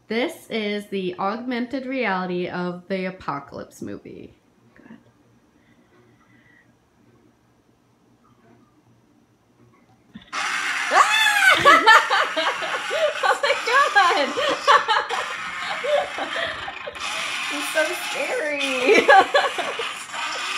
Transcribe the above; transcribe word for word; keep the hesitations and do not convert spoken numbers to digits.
This is the augmented reality of the Apocalypse movie. Good. Oh my god! It's so scary.